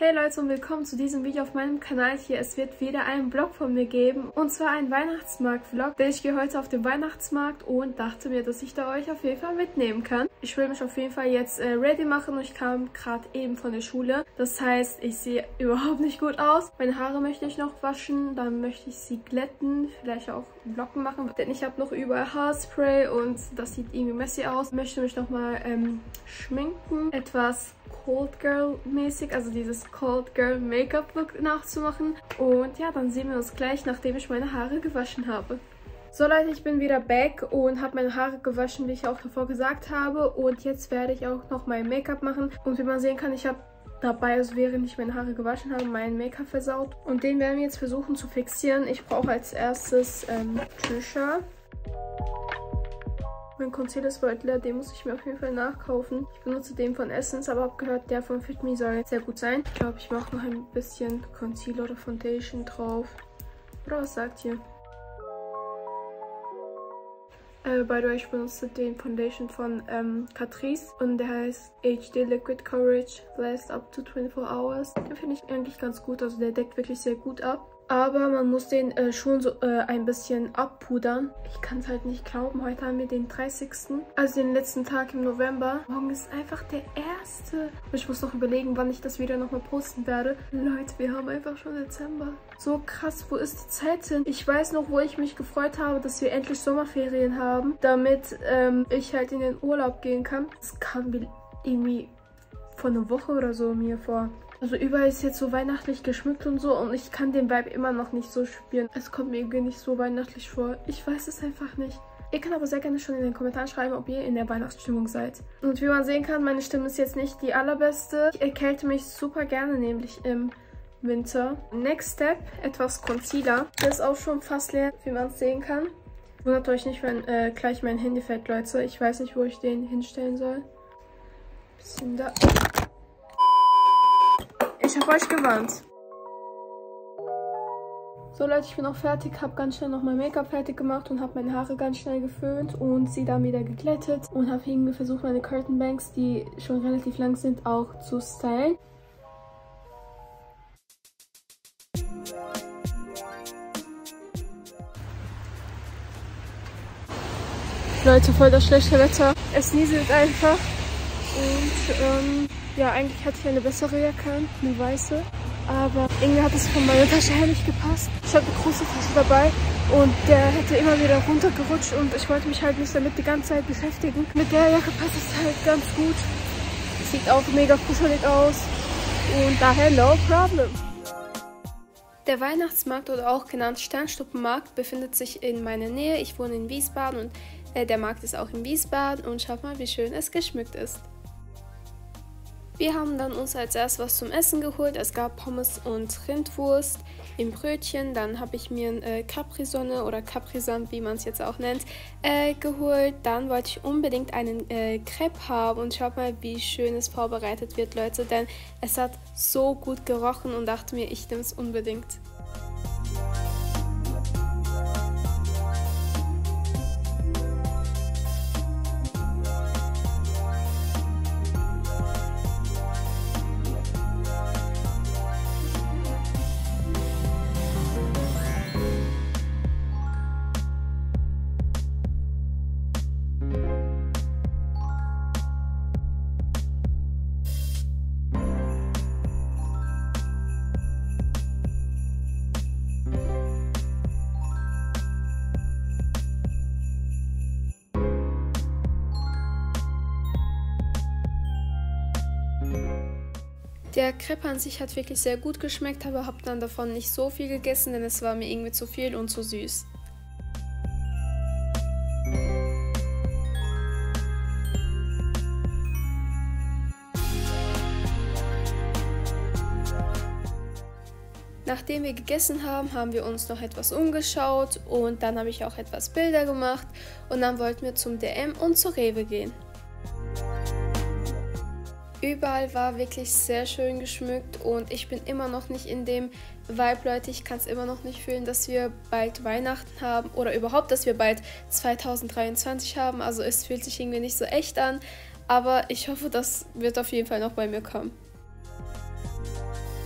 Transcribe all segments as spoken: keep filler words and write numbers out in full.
Hey Leute und willkommen zu diesem Video auf meinem Kanal hier. Es wird wieder einen Vlog von mir geben und zwar einen Weihnachtsmarkt-Vlog. Denn ich gehe heute auf den Weihnachtsmarkt und dachte mir, dass ich da euch auf jeden Fall mitnehmen kann. Ich will mich auf jeden Fall jetzt äh, ready machen und ich kam gerade eben von der Schule. Das heißt, ich sehe überhaupt nicht gut aus. Meine Haare möchte ich noch waschen, dann möchte ich sie glätten, vielleicht auch Locken machen. Denn ich habe noch überall Haarspray und das sieht irgendwie messy aus. Ich möchte mich nochmal ähm, schminken, etwas Cold Girl mäßig, also dieses Cold Girl Make-up Look nachzumachen. Und ja, dann sehen wir uns gleich, nachdem ich meine Haare gewaschen habe. So Leute, ich bin wieder back und habe meine Haare gewaschen, wie ich auch davor gesagt habe. Und jetzt werde ich auch noch mein Make-up machen. Und wie man sehen kann, ich habe dabei, also während ich meine Haare gewaschen habe, mein Make-up versaut. Und den werden wir jetzt versuchen zu fixieren. Ich brauche als erstes ähm, Trisha. Mein Concealer ist bald leer, den muss ich mir auf jeden Fall nachkaufen. Ich benutze den von Essence, aber habe gehört, der von Fit Me soll sehr gut sein. Ich glaube, ich mache noch ein bisschen Concealer oder Foundation drauf. Oder was sagt ihr? Äh, by the way, ich benutze den Foundation von ähm, Catrice und der heißt H D Liquid Coverage Last Up to twenty-four hours. Den finde ich eigentlich ganz gut, also der deckt wirklich sehr gut ab. Aber man muss den äh, schon so äh, ein bisschen abpudern. Ich kann es halt nicht glauben. Heute haben wir den dreißigsten Also den letzten Tag im November. Morgen ist einfach der erste Und ich muss noch überlegen, wann ich das Video nochmal posten werde. Leute, wir haben einfach schon Dezember. So krass, wo ist die Zeit hin? Ich weiß noch, wo ich mich gefreut habe, dass wir endlich Sommerferien haben. Damit ähm, ich halt in den Urlaub gehen kann. Das kam irgendwie vor einer Woche oder so mir vor. Also überall ist jetzt so weihnachtlich geschmückt und so und ich kann den Vibe immer noch nicht so spüren. Es kommt mir irgendwie nicht so weihnachtlich vor. Ich weiß es einfach nicht. Ihr könnt aber sehr gerne schon in den Kommentaren schreiben, ob ihr in der Weihnachtsstimmung seid. Und wie man sehen kann, meine Stimme ist jetzt nicht die allerbeste. Ich erkälte mich super gerne, nämlich im Winter. Next Step, etwas Concealer. Der ist auch schon fast leer, wie man es sehen kann. Wundert euch nicht, wenn äh, gleich mein Handy fällt, Leute. Ich weiß nicht, wo ich den hinstellen soll. Bisschen da. Ich habe euch gewarnt. So Leute, ich bin auch fertig, habe ganz schnell noch mein Make-up fertig gemacht und habe meine Haare ganz schnell geföhnt und sie dann wieder geglättet und habe irgendwie versucht, meine Curtain Bangs, die schon relativ lang sind, auch zu stylen. Leute, voll das schlechte Wetter. Es nieselt einfach und ähm, ja, eigentlich hatte ich eine bessere Jacke, eine weiße, aber irgendwie hat es von meiner Tasche her nicht gepasst. Ich habe eine große Tasche dabei und der hätte immer wieder runtergerutscht und ich wollte mich halt nicht damit die ganze Zeit beschäftigen. Mit der Jacke passt es halt ganz gut. Sieht auch mega kuschelig aus und daher no problem. Der Weihnachtsmarkt oder auch genannt Sternstuppenmarkt befindet sich in meiner Nähe. Ich wohne in Wiesbaden und äh, der Markt ist auch in Wiesbaden und schaut mal, wie schön es geschmückt ist. Wir haben dann uns als erstes was zum Essen geholt. Es gab Pommes und Rindwurst im Brötchen. Dann habe ich mir ein äh, Capri-Sonne oder Capri-Sand, wie man es jetzt auch nennt, äh, geholt. Dann wollte ich unbedingt einen äh, Crepe haben und schaut mal, wie schön es vorbereitet wird, Leute. Denn es hat so gut gerochen und dachte mir, ich nehme es unbedingt. Der Crepe an sich hat wirklich sehr gut geschmeckt, aber habe dann davon nicht so viel gegessen, denn es war mir irgendwie zu viel und zu süß. Nachdem wir gegessen haben, haben wir uns noch etwas umgeschaut und dann habe ich auch etwas Bilder gemacht und dann wollten wir zum D M und zur Rewe gehen. Überall war wirklich sehr schön geschmückt und ich bin immer noch nicht in dem Vibe, Leute. Ich kann es immer noch nicht fühlen, dass wir bald Weihnachten haben oder überhaupt, dass wir bald zweitausenddreiundzwanzig haben. Also es fühlt sich irgendwie nicht so echt an, aber ich hoffe, das wird auf jeden Fall noch bei mir kommen.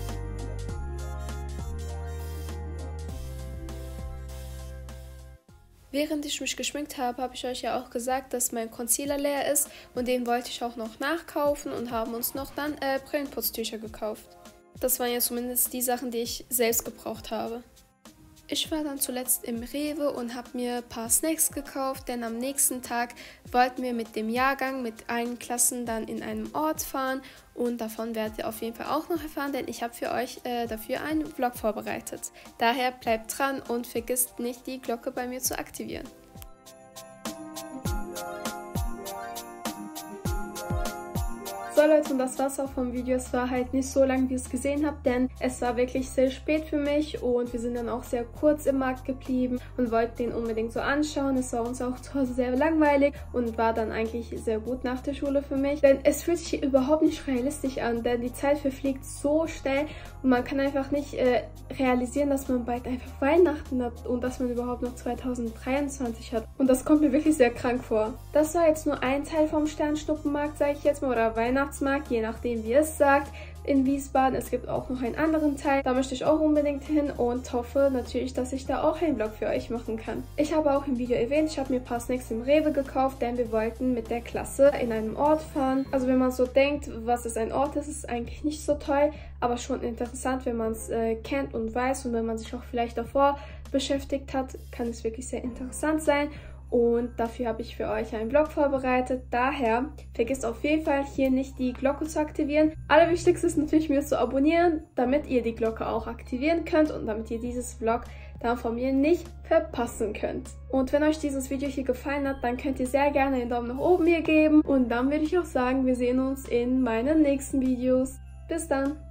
Während ich mich geschminkt habe, habe ich euch ja auch gesagt, dass mein Concealer leer ist und den wollte ich auch noch nachkaufen und haben uns noch dann äh, Brillenputztücher gekauft. Das waren ja zumindest die Sachen, die ich selbst gebraucht habe. Ich war dann zuletzt im Rewe und habe mir ein paar Snacks gekauft, denn am nächsten Tag wollten wir mit dem Jahrgang, mit allen Klassen dann in einem Ort fahren und davon werdet ihr auf jeden Fall auch noch erfahren, denn ich habe für euch äh, dafür einen Vlog vorbereitet. Daher bleibt dran und vergisst nicht, die Glocke bei mir zu aktivieren. So Leute, und das war's auch vom Video. Es war halt nicht so lang, wie ihr es gesehen habt, denn es war wirklich sehr spät für mich und wir sind dann auch sehr kurz im Markt geblieben und wollten den unbedingt so anschauen. Es war uns auch zu Hause sehr langweilig und war dann eigentlich sehr gut nach der Schule für mich, denn es fühlt sich überhaupt nicht realistisch an, denn die Zeit verfliegt so schnell und man kann einfach nicht äh, realisieren, dass man bald einfach Weihnachten hat und dass man überhaupt noch zweitausenddreiundzwanzig hat. Und das kommt mir wirklich sehr krank vor. Das war jetzt nur ein Teil vom Sternschnuppenmarkt, sage ich jetzt mal, oder Weihnachtsmarkt, je nachdem wie es sagt, in Wiesbaden. Es gibt auch noch einen anderen Teil, da möchte ich auch unbedingt hin und hoffe natürlich, dass ich da auch einen Vlog für euch machen kann. Ich habe auch im Video erwähnt, ich habe mir ein paar Snacks im Rewe gekauft, denn wir wollten mit der Klasse in einem Ort fahren. Also wenn man so denkt, was ist ein Ort ist, ist eigentlich nicht so toll, aber schon interessant, wenn man es äh, kennt und weiß und wenn man sich auch vielleicht davor beschäftigt hat, kann es wirklich sehr interessant sein. Und dafür habe ich für euch einen Vlog vorbereitet. Daher vergesst auf jeden Fall hier nicht die Glocke zu aktivieren. Allerwichtigste ist natürlich mir zu abonnieren, damit ihr die Glocke auch aktivieren könnt und damit ihr dieses Vlog dann von mir nicht verpassen könnt. Und wenn euch dieses Video hier gefallen hat, dann könnt ihr sehr gerne einen Daumen nach oben hier geben. Und dann würde ich auch sagen, wir sehen uns in meinen nächsten Videos. Bis dann!